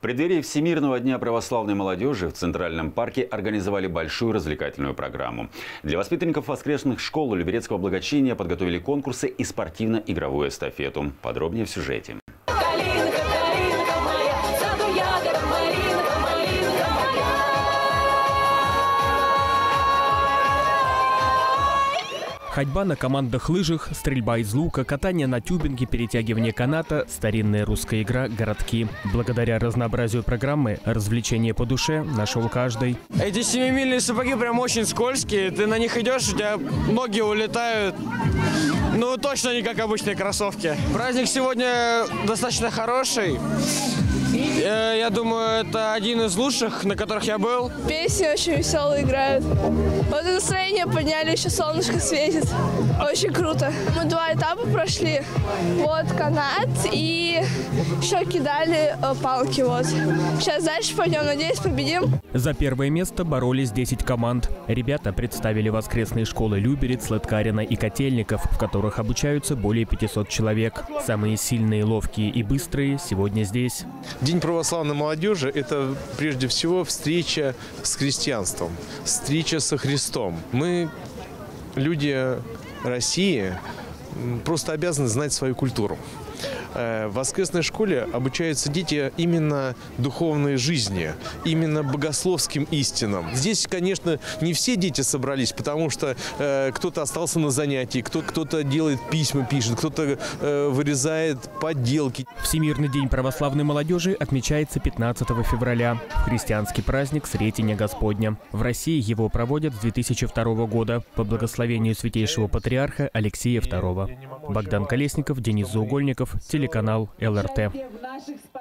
В преддверии Всемирного дня православной молодежи в Центральном парке организовали большую развлекательную программу. Для воспитанников воскресных школ Люберецкого благочиния подготовили конкурсы и спортивно-игровую эстафету. Подробнее в сюжете. Ходьба на командных лыжах, стрельба из лука, катание на тюбинге, перетягивание каната, старинная русская игра «Городки». Благодаря разнообразию программы развлечения по душе нашел каждый. Эти 7-мильные сапоги прям очень скользкие. Ты на них идешь, у тебя ноги улетают. Ну, точно не как обычные кроссовки. Праздник сегодня достаточно хороший. Я думаю, это один из лучших, на которых я был. Песни очень веселые играют. Вот и настроение подняли, еще солнышко светит. Очень круто. Мы 2 этапа прошли. Вот канат и еще кидали палки. Вот. Сейчас дальше пойдем, надеюсь, победим. За первое место боролись 10 команд. Ребята представили воскресные школы Люберец, Лыткарино и Котельников, в которых обучаются более 500 человек. Самые сильные, ловкие и быстрые сегодня здесь. День православной молодежи – это прежде всего встреча с христианством, встреча со Христом. Мы, люди России, просто обязаны знать свою культуру. В воскресной школе обучаются дети именно духовной жизни, именно богословским истинам. Здесь, конечно, не все дети собрались, потому что кто-то остался на занятии, кто-то делает письма, пишет, кто-то вырезает подделки. Всемирный день православной молодежи отмечается 15 февраля. Христианский праздник Сретения Господня. В России его проводят с 2002 года по благословению святейшего патриарха Алексея II. Богдан Колесников, Денис Заугольников, телеканал ЛРТ.